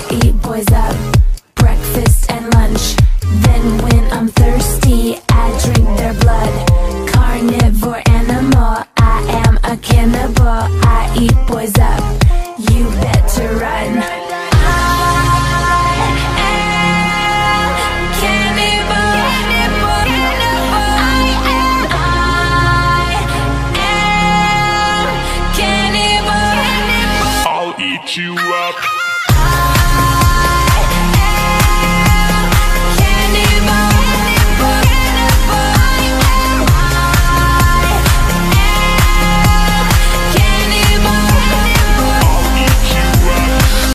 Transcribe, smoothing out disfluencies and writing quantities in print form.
eat boys up, breakfast and lunch. Then when I'm thirsty, I drink their blood. Carnivore animal, I am a cannibal. I eat boys up,